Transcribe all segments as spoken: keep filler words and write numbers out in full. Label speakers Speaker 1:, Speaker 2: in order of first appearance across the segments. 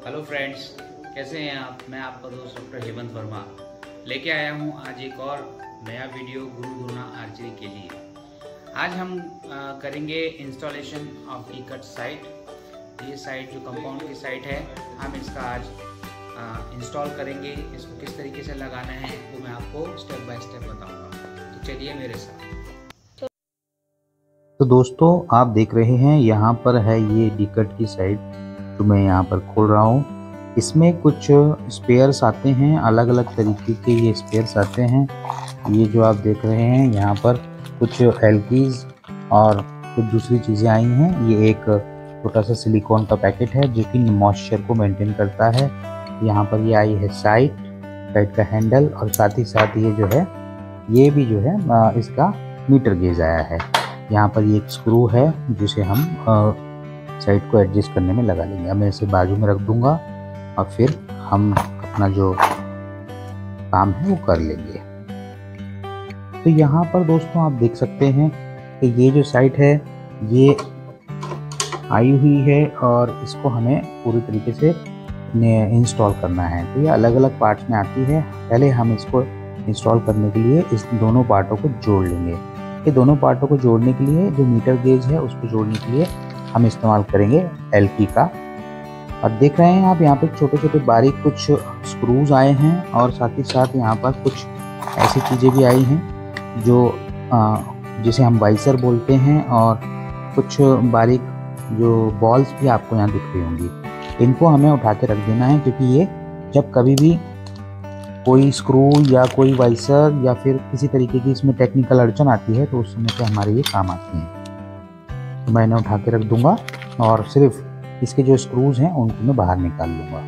Speaker 1: Hello friends, कैसे हैं आप। मैं आपका दोस्त डॉक्टर हेमंत वर्मा लेके आया हूं आज एक और नया वीडियो गुरु गुरुना आर्चरी के लिए। आज हम आ, करेंगे installation of D cut site. ये साइट जो कंपाउंड की साइट है, हम इसका आज इंस्टॉल करेंगे। इसको किस तरीके से लगाना है वो मैं आपको स्टेप बाय स्टेप बताऊंगा, तो चलिए मेरे साथ।
Speaker 2: तो दोस्तों, आप देख रहे हैं यहाँ पर है ये डी कट की साइट जो मैं यहाँ पर खोल रहा हूँ। इसमें कुछ स्पेयर्स आते हैं, अलग अलग तरीके के ये स्पेयर्स आते हैं। ये जो आप देख रहे हैं यहाँ पर कुछ एल्कीज और कुछ दूसरी चीज़ें आई हैं। ये एक छोटा सा सिलिकॉन का पैकेट है जो कि मॉइस्चर को मेंटेन करता है। यहाँ पर ये आई है साइट साइट का हैंडल, और साथ ही साथ ये जो है ये भी जो है इसका मीटर गेज आया है। यहाँ पर ये एक स्क्रू है जिसे हम साइड को एडजस्ट करने में लगा लेंगे। अब मैं इसे बाजू में रख दूंगा और फिर हम अपना जो काम है वो कर लेंगे। तो यहाँ पर दोस्तों आप देख सकते हैं कि ये जो साइट है ये आई हुई है और इसको हमें पूरी तरीके से इंस्टॉल करना है। तो ये अलग अलग पार्ट्स में आती है। पहले हम इसको इंस्टॉल करने के लिए इस दोनों पार्टों को जोड़ लेंगे। ये दोनों पार्टों को जोड़ने के लिए जो मीटर गेज है उसको जोड़ने के लिए हम इस्तेमाल करेंगे एल्की का। और देख रहे हैं आप यहाँ पे छोटे छोटे बारीक कुछ स्क्रूज आए हैं, और साथ ही साथ यहाँ पर कुछ ऐसी चीज़ें भी आई हैं जो जिसे हम वाइसर बोलते हैं, और कुछ बारीक जो बॉल्स भी आपको यहाँ दिख रही होंगी। इनको हमें उठा के रख देना है, क्योंकि ये जब कभी भी कोई स्क्रू या कोई वाइसर या फिर किसी तरीके की इसमें टेक्निकल अड़चन आती है तो उस समय पे हमारे ये काम आती हैं। तो मैं इन्हें उठा के रख दूंगा और सिर्फ इसके जो स्क्रूज हैं उनको मैं बाहर निकाल लूंगा।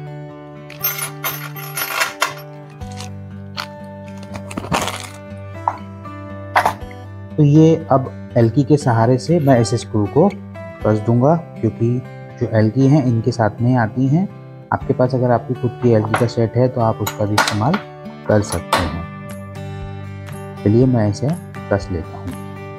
Speaker 2: तो ये अब एल्की के सहारे से मैं इस स्क्रू को कस दूंगा, क्योंकि जो एल्की हैं इनके साथ में आती हैं। आपके पास अगर आपकी खुद की एल्की का सेट है तो आप उसका भी इस्तेमाल कर सकते हैं। चलिए मैं इसे कस लेता हूँ।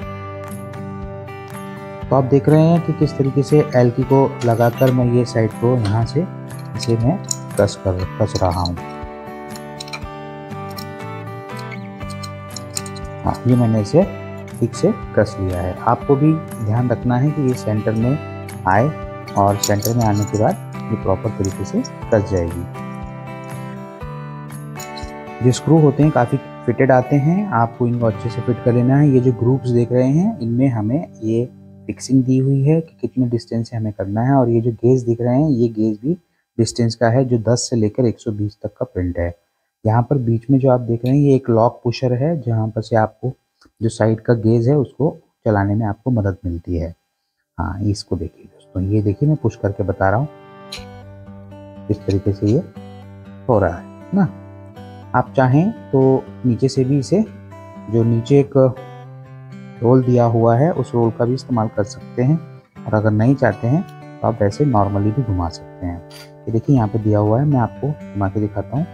Speaker 2: तो आप देख रहे हैं कि किस तरीके से एल्की को लगाकर मैं ये साइड को यहाँ से इसे मैं कस कर कस रहा हूँ। हाँ, ये मैंने इसे ठीक से कस लिया है। आपको भी ध्यान रखना है कि ये सेंटर में आए, और सेंटर में आने के बाद ये प्रॉपर तरीके से कस जाएगी। जो स्क्रू होते हैं काफ़ी फिटेड आते हैं, आपको इनको अच्छे से फिट कर लेना है। ये जो ग्रुप्स देख रहे हैं इनमें हमें ये फिक्सिंग दी हुई है कि कितने डिस्टेंस से हमें करना है। और ये जो गेज दिख रहे हैं ये गेज भी डिस्टेंस का है, जो दस से लेकर एक सौ बीस तक का प्रिंट है। यहाँ पर बीच में जो आप देख रहे हैं ये एक लॉक पुशर है, जहाँ पर से आपको जो साइड का गेज है उसको चलाने में आपको मदद मिलती है। हाँ, इसको देखिए दोस्तों, ये देखिए मैं पुश करके बता रहा हूँ इस तरीके से ये हो रहा है ना। आप चाहें तो नीचे से भी इसे, जो नीचे एक रोल दिया हुआ है उस रोल का भी इस्तेमाल कर सकते हैं, और अगर नहीं चाहते हैं तो आप ऐसे नॉर्मली भी घुमा सकते हैं। ये देखिए यहाँ पे दिया हुआ है, मैं आपको घुमा के दिखाता हूँ।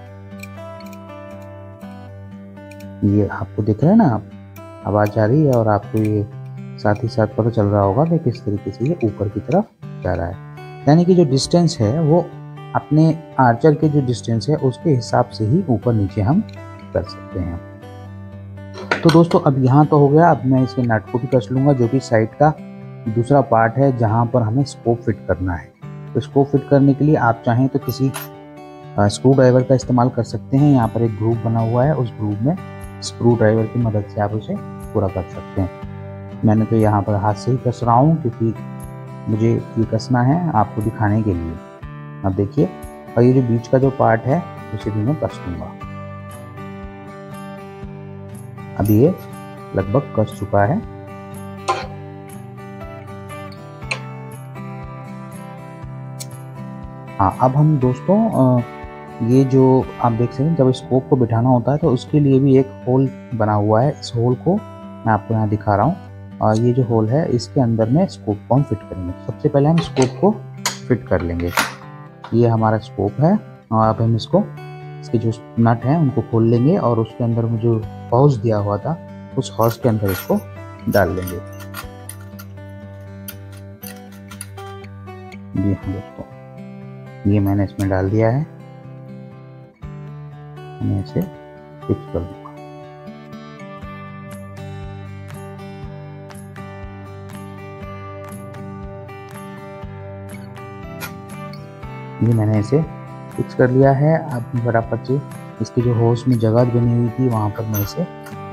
Speaker 2: ये आपको दिख रहा है ना, आवाज़ आ रही है, और आपको ये साथ ही साथ पता चल रहा होगा कि किस तरीके से ये ऊपर की तरफ जा रहा है। यानी कि जो डिस्टेंस है वो अपने आर्चर के जो डिस्टेंस है उसके हिसाब से ही ऊपर नीचे हम कर सकते हैं। तो दोस्तों अब यहाँ तो हो गया। अब मैं इसके नट को भी कस लूँगा, जो कि साइड का दूसरा पार्ट है जहाँ पर हमें स्कोप फिट करना है। तो स्कोप फिट करने के लिए आप चाहें तो किसी स्क्रू ड्राइवर का इस्तेमाल कर सकते हैं। यहाँ पर एक ग्रूव बना हुआ है, उस ग्रूव में स्क्रू ड्राइवर की मदद से आप उसे पूरा कर सकते हैं। मैंने तो यहाँ पर हाथ से ही कस रहा हूँ, क्योंकि मुझे ये कसना है आपको दिखाने के लिए। अब देखिए, और ये जो बीच का जो पार्ट है उसे भी मैं कस दूंगा। अब ये लगभग कस चुका है। हाँ, अब हम दोस्तों ये जो आप देख सकते हैं, जब स्कोप को बिठाना होता है तो उसके लिए भी एक होल बना हुआ है। इस होल को मैं आपको यहाँ दिखा रहा हूँ, और ये जो होल है इसके अंदर में स्कोप को हम फिट करेंगे। सबसे पहले हम स्कोप को फिट कर लेंगे। ये हमारा स्कोप है, और अब हम इसको इसके जो नट हैं उनको खोल लेंगे, और उसके अंदर में जो हॉज दिया हुआ था उस हॉज के अंदर इसको डाल लेंगे। जी हाँ दोस्तों, ये मैंने इसमें डाल दिया है। मैं इसे फिक्स कर दूंगा। ये मैंने इसे फिक्स कर लिया है। अब बराबर से इसकी जो होस्ट में जगह बनी हुई थी वहां पर मैं इसे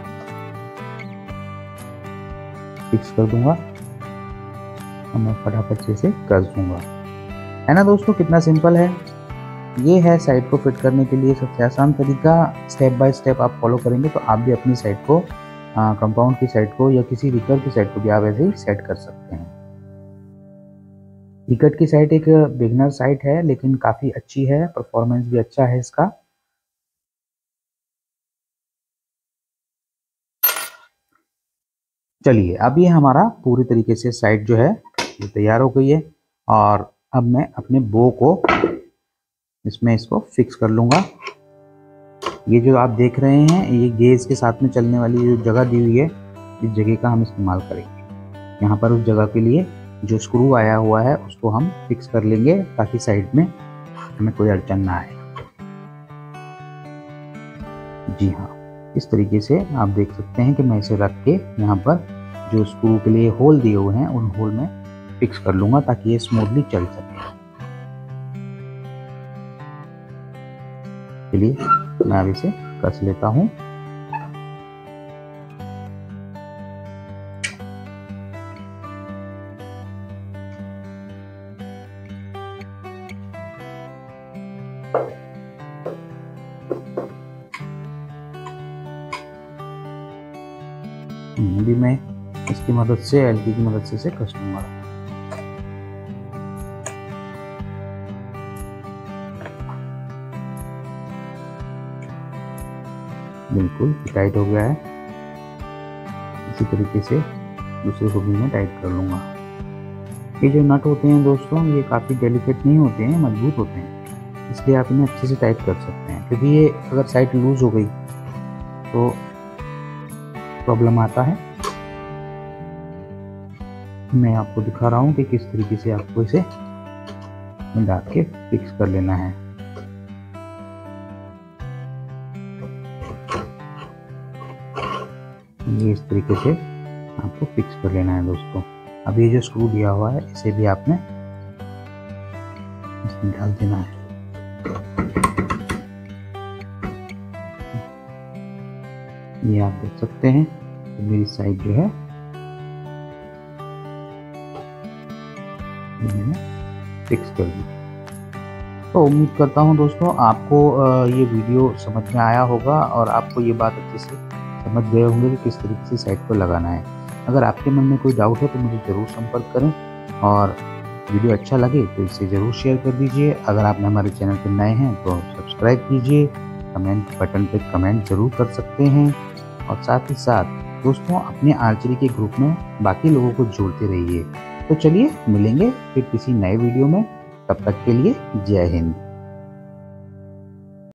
Speaker 2: फिक्स कर दूंगा और मैं फटाफट से इसे कस दूंगा। है ना दोस्तों, कितना सिंपल है। ये है साइट को फिट करने के लिए सबसे आसान तरीका। स्टेप बाय स्टेप आप फॉलो करेंगे तो आप भी अपनी साइट को, कंपाउंड की साइट को या किसी रिकर की साइट को भी आप ऐसे ही सेट कर सकते हैं। रिकर की साइट एक बिगनर साइट है लेकिन काफ़ी अच्छी है, परफॉर्मेंस भी अच्छा है इसका। चलिए, अब ये हमारा पूरी तरीके से साइट जो है ये तैयार हो गई है और अब मैं अपने बो को इसमें इसको फिक्स कर लूँगा। ये जो आप देख रहे हैं ये गेज के साथ में चलने वाली जो जगह दी हुई है, इस जगह का हम इस्तेमाल करेंगे। यहाँ पर उस जगह के लिए जो स्क्रू आया हुआ है उसको हम फिक्स कर लेंगे ताकि साइड में हमें कोई अड़चन ना आए। जी हाँ, इस तरीके से आप देख सकते हैं कि मैं इसे रख के यहाँ पर जो स्क्रू के लिए होल दिए हुए हैं उन होल में फिक्स कर लूँगा ताकि ये स्मूथली चल सके। चलिए मैं अब इसे कस लेता हूँ। भी मैं इसकी मदद से, एलटी की मदद से इसे कस लूंगा। बिल्कुल टाइट हो गया है। इसी तरीके से दूसरे को भी मैं टाइट कर लूंगा। ये जो नट होते हैं दोस्तों ये काफ़ी डेलिकेट नहीं होते हैं, मजबूत होते हैं, इसलिए आप इन्हें अच्छे से टाइट कर सकते हैं। क्योंकि ये अगर साइड लूज हो गई तो प्रॉब्लम आता है। मैं आपको दिखा रहा हूँ कि किस तरीके से आपको इसे मिला के फिक्स कर लेना है। ये इस तरीके से आपको फिक्स कर लेना है दोस्तों। अब ये जो स्क्रू दिया हुआ है इसे भी आपने इसमें डाल देना है। ये आप देख सकते हैं तो मेरी साइड जो है मैंने फिक्स कर दी। तो उम्मीद करता हूं दोस्तों आपको ये वीडियो समझ में आया होगा और आपको ये बात अच्छे से समझ गए होंगे कि किस तरीके से साइट को लगाना है। अगर आपके मन में कोई डाउट है तो मुझे ज़रूर संपर्क करें और वीडियो अच्छा लगे तो इसे ज़रूर शेयर कर दीजिए। अगर आपने हमारे चैनल पर नए हैं तो सब्सक्राइब कीजिए, कमेंट बटन पर कमेंट ज़रूर कर सकते हैं और साथ ही साथ दोस्तों अपने आर्चरी के ग्रुप में बाकी लोगों को जोड़ते रहिए। तो चलिए मिलेंगे फिर किसी नए वीडियो में, तब तक के लिए जय हिंद।